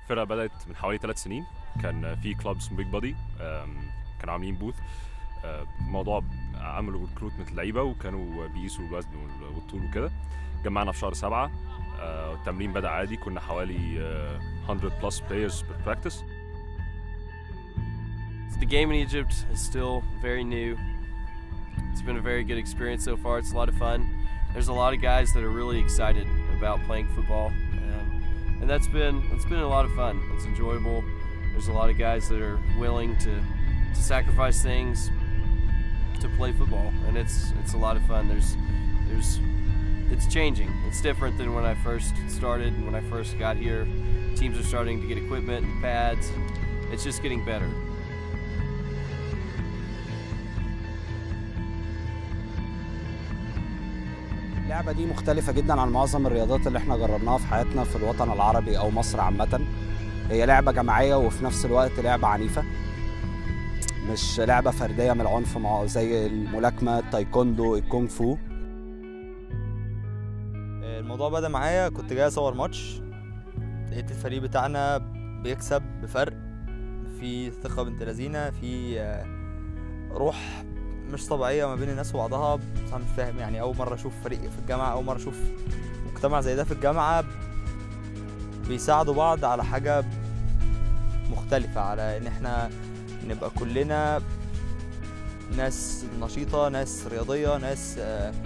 الفرقه بدات من حوالي 3 سنين. كان في كلاب اسمه بيج بادي، كانوا عاملين بوث. الموضوع عملوا ريكروتمنت لعيبه وكانوا بيقيسوا الوزن والطول وكده. جمعنا في شهر 7. التمرين بدا عادي، كنا حوالي 100 plus players per practice. The game in Egypt is still very new. It's been a very good experience so far. It's a lot of fun. There's a lot of guys that are really excited about playing football, and that's been a lot of fun. It's enjoyable. There's a lot of guys that are willing to sacrifice things to play football, and it's a lot of fun. It's changing. It's different than when I first started. When I first got here, teams are starting to get equipment and pads. It's just getting better. اللعبة دي مختلفة جدا عن معظم الرياضات اللي احنا جربناها في حياتنا في الوطن العربي أو مصر عامة. هي لعبة جماعية وفي نفس الوقت لعبة عنيفة، مش لعبة فردية من العنف زي الملاكمة، التايكوندو، الكونغ فو. الموضوع بدأ معايا، كنت جاي أصور ماتش، لقيت الفريق بتاعنا بيكسب بفرق، في ثقة بنت لذينة، في روح مش طبيعية ما بين الناس وبعضها. بس أنا مش فاهم، يعني أول مرة أشوف فريق في الجامعة، أول مرة أشوف مجتمع زي ده في الجامعة بيساعدوا بعض على حاجة مختلفة، على إن إحنا نبقى كلنا ناس نشيطة، ناس رياضية، ناس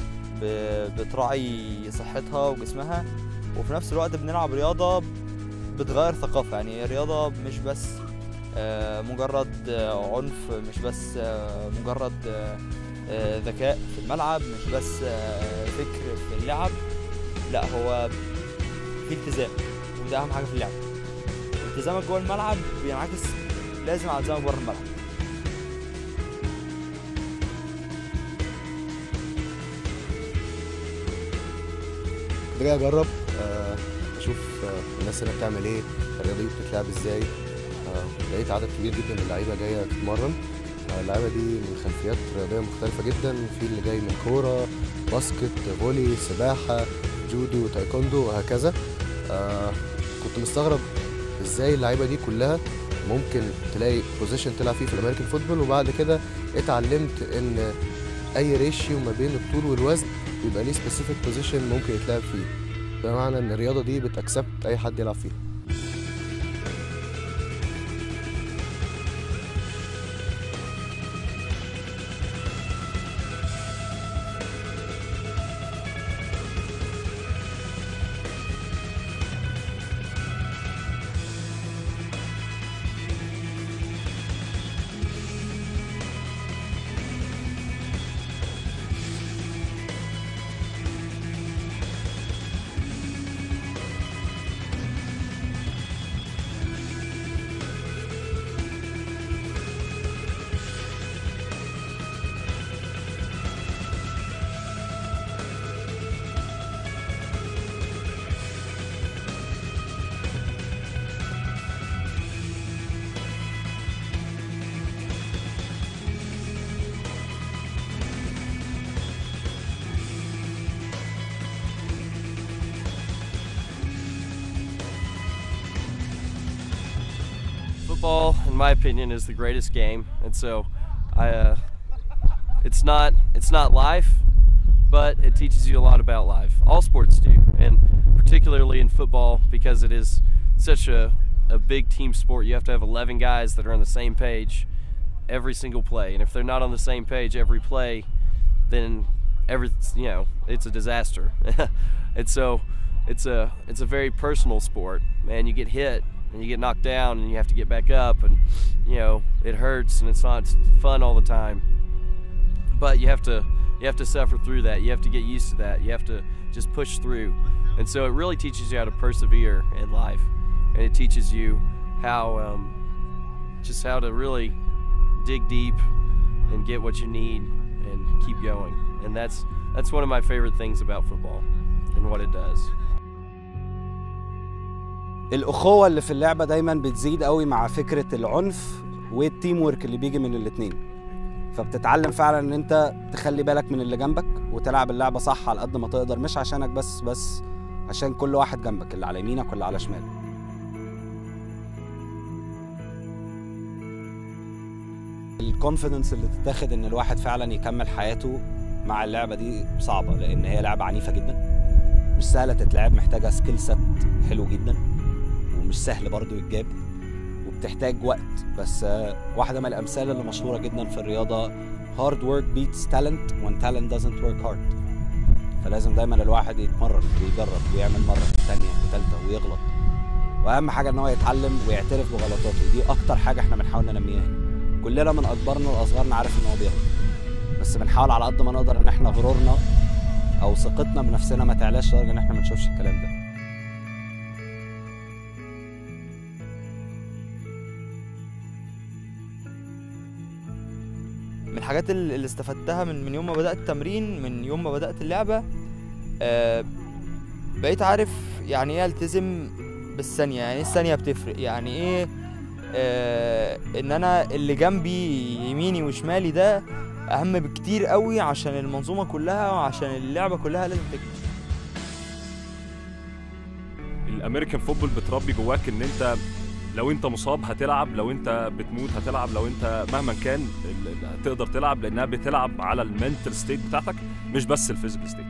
بتراعي صحتها وجسمها، وفي نفس الوقت بنلعب رياضة بتغير ثقافة. يعني رياضة مش بس مجرد عنف، مش بس مجرد ذكاء في الملعب، مش بس فكر في اللعب، لا هو في التزام، وده أهم حاجة في اللعب. التزامك جوه الملعب بينعكس لازم على التزامك بره الملعب. كنت جاي اجرب اشوف الناس هنا بتعمل ايه، الرياضه دي بتتلعب ازاي. لقيت عدد كبير جدا من اللعيبه جايه تتمرن. اللعيبه دي من خلفيات رياضيه مختلفه جدا، في اللي جاي من كوره، باسكت، فولي، سباحه، جودو، تايكوندو وهكذا. كنت مستغرب ازاي اللعيبه دي كلها ممكن تلاقي بوزيشن تلعب فيه في الامريكان فوتبول، وبعد كده اتعلمت ان اي ريشيو ما بين الطول والوزن بيبقى ليه سبيسيفيك بوزيشن ممكن يتلعب فيه، بمعنى ان الرياضه دي بتاكسبت اي حد يلعب فيها. Football, in my opinion, is the greatest game, and so it's not life, but it teaches you a lot about life. All sports do, and particularly in football, because it is such a big team sport. You have to have 11 guys that are on the same page every single play, and if they're not on the same page every play, then it's a disaster. And so it's a very personal sport, man. You get hit and you get knocked down and you have to get back up, and it hurts and it's not fun all the time, but you have to suffer through that. You have to get used to that. You have to just push through, and so it really teaches you how to persevere in life, and it teaches you how how to really dig deep and get what you need and keep going. And that's one of my favorite things about football and what it does. الأخوة اللي في اللعبة دايما بتزيد قوي مع فكرة العنف والتيم ورك اللي بيجي من الاتنين، فبتتعلم فعلا ان انت تخلي بالك من اللي جنبك وتلعب اللعبة صح على قد ما تقدر، مش عشانك بس عشان كل واحد جنبك، اللي على يمينك واللي على شمالك. الكونفيدنس اللي تتاخد ان الواحد فعلا يكمل حياته مع اللعبه دي صعبه، لان هي لعبه عنيفه جدا، مش سهله تتلعب، محتاجه سكيل سيت حلو جدا، ومش سهل برضو يتجاب، وبتحتاج وقت. بس واحده من الامثال اللي مشهوره جدا في الرياضه hard work beats talent when talent doesn't work hard. فلازم دايما الواحد يتمرن ويجرب ويعمل مره ثانيه وثالثه ويغلط، واهم حاجه ان هو يتعلم ويعترف بغلطاته، ودي اكتر حاجه احنا بنحاول ننميها هنا. كلنا من اكبرنا لاصغرنا عارف ان هو بيغلط، بس بنحاول على قد ما نقدر ان احنا غرورنا او ثقتنا بنفسنا ما تعلاش لدرجه ان احنا ما نشوفش الكلام ده. من الحاجات اللي استفدتها من يوم ما بدأت التمرين، من يوم ما بدأت اللعبة، بقيت عارف يعني ايه التزم بالثانية، يعني ايه الثانية بتفرق، يعني ايه ان انا اللي جنبي يميني وشمالي ده اهم بكتير قوي عشان المنظومة كلها وعشان اللعبة كلها لازم تكمل. الامريكان فوتبول بتربي جواك ان انت لو انت مصاب هتلعب، لو انت بتموت هتلعب، لو انت مهما كان تقدر تلعب، لانها بتلعب على المنتال ستيت بتاعتك مش بس الفيزيكال ستيت.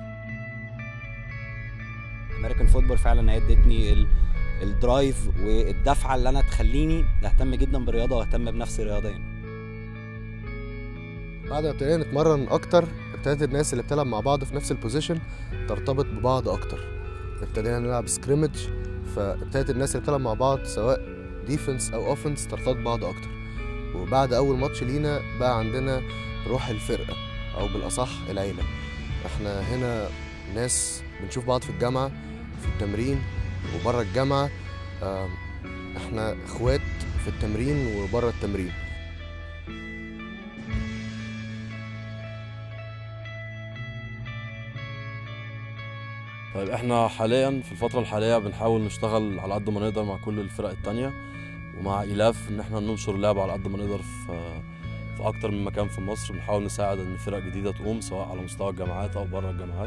الامريكان فوتبول فعلا هي ادتني الدرايف والدفعه اللي انا تخليني اهتم جدا بالرياضه واهتم بنفسي رياضيا. بعد ما ابتدينا نتمرن اكتر، ابتدت الناس اللي بتلعب مع بعض في نفس البوزيشن ترتبط ببعض اكتر. ابتدينا نلعب سكريمج، فابتدت الناس اللي بتلعب مع بعض سواء ديفنس او اوفنس ترتبط ببعض اكتر. وبعد اول ماتش لينا بقى عندنا روح الفرقه، او بالاصح العيله. احنا هنا ناس بنشوف بعض في الجامعه، في التمرين وبره الجامعه. احنا اخوات في التمرين وبره التمرين. طيب احنا حاليا في الفترة الحالية بنحاول نشتغل على قد ما نقدر مع كل الفرق التانية، ومع إيلاف ان احنا ننشر اللعبة على قد ما نقدر في أكتر من مكان في مصر. بنحاول نساعد ان فرق جديدة تقوم سواء على مستوى الجامعات أو بره الجامعات.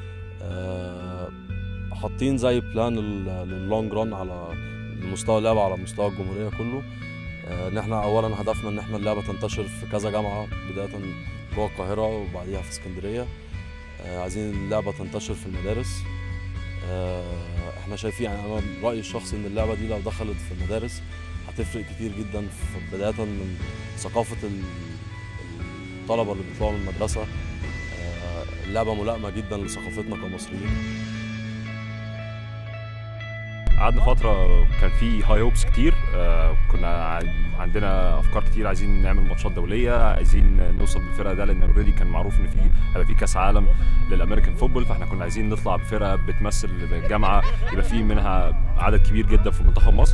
حاطين زي بلان لللونج ران على مستوى اللعبة على مستوى الجمهورية كله. ان احنا أولا هدفنا ان احنا اللعبة تنتشر في كذا جامعة، بداية جوه القاهرة وبعديها في اسكندرية. عايزين اللعبة تنتشر في المدارس. احنا شايفين، يعني انا رأيي الشخصي ان اللعبة دي لو دخلت في المدارس هتفرق كتير جدا، بداية من ثقافة الطلبة اللي بيطلعوا من المدرسة. اللعبة ملائمة جدا لثقافتنا كمصريين. قعدنا فترة كان في هاي هوبس كتير، كنا عندنا افكار كتير، عايزين نعمل ماتشات دوليه، عايزين نوصل بالفرقه ده، لان اوريدي كان معروف ان هيبقى في كاس عالم للامريكان فوتبول، فاحنا كنا عايزين نطلع بفرقه بتمثل الجامعه يبقى في منها عدد كبير جدا في منتخب مصر.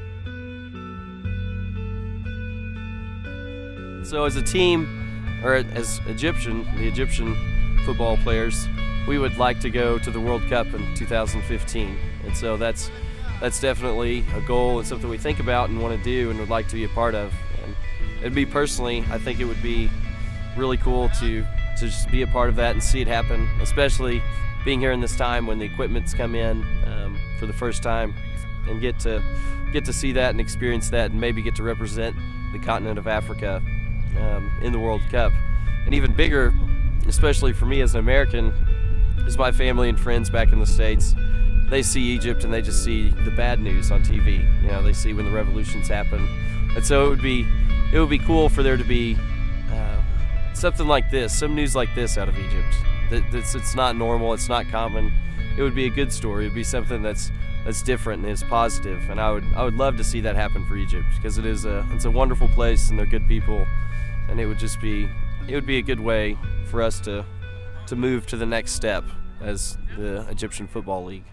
So as a team, or as the Egyptian football players, we would like to go to the World Cup in 2015, and so that's definitely a goal and something we think about and want to do and would like to be a part of. And it'd be personally, I think it would be really cool to just be a part of that and see it happen, especially being here in this time when the equipment's come in for the first time, and get to see that and experience that and maybe get to represent the continent of Africa in the World Cup. And even bigger, especially for me as an American, is my family and friends back in the States. They see Egypt and they just see the bad news on TV. You know, they see when the revolutions happen, and so it would be cool for there to be something like this, some news like this out of Egypt. It's not normal, it's not common. It would be a good story. It would be something that's different and is positive. And I would love to see that happen for Egypt, because it's a wonderful place and they're good people, and it would be a good way for us to move to the next step as the Egyptian Football League.